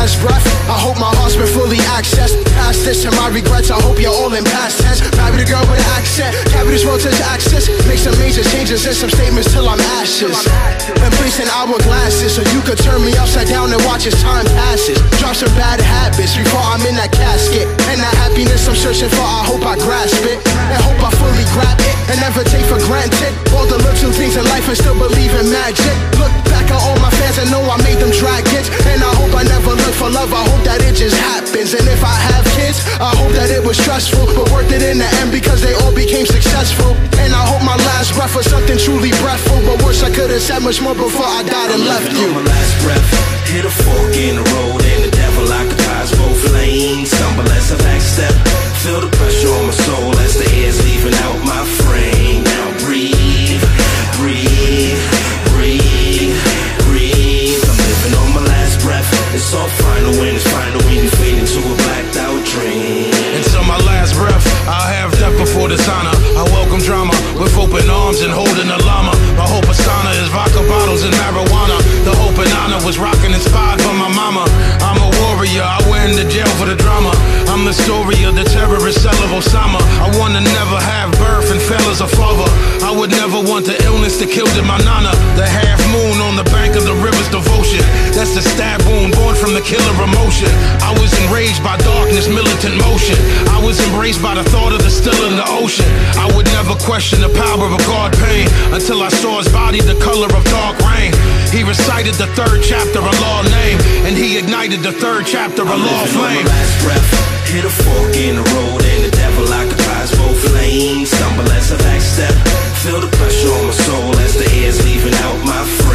last breath, I hope my heart's been fully accessed. Past this and my regrets, I hope you're all in past tense. Married a girl with an accent, carry this world to access. Make some major changes and some statements till I'm ashes. Embracing hourglasses so you could turn me upside down and watch as time passes. Drop some bad habits before I'm in that casket. And that happiness I'm searching for, I hope I grasp it. And hope I fully grab it and never take for granted all the little things in life and still believe in magic. Look back at all my fans and know I made them dragons. And I hope I never look for love, I hope that it just happens. And if I have kids, I hope that it was stressful, but worth it in the end because they all became successful. And I hope my last breath was something truly breathful, but worse I could have said much more before I died and left you. On my last breath, hit a fork in the road and the devil occupies both lanes. Stumble as I backstep, feel the pressure on my soul as the air's leaving out my frame. Now breathe, breathe, breathe, breathe. I'm living on my last breath. It's all final when it's final when you fade into a blacked out dream. Until my last breath, I'll have death before dishonor. I welcome drama with open arms and holding a llama. My whole persona is vodka bottles and marijuana. The hope and honor was rocking inspired from my mama. I'm a warrior, I went into jail for the drama. I'm the story of the terrorist cell of Osama. I wanna never have birth and fail as a father. I would never want the illness that killed my nana. The half moon on the bank of the river's devotion. That's the stab wound born from the killer emotion. I was enraged by darkness, militant motion. I was embraced by the thought of the still in the ocean. I would never question the power of God pain until I saw his body the color of dark rain. He recited the third chapter of law name, and he ignited the third chapter of law flame. On my last breath, hit a fork in the road and the devil occupies both lanes. Stumble as I backstep, feel the pressure on my soul as the air's leaving out my frame.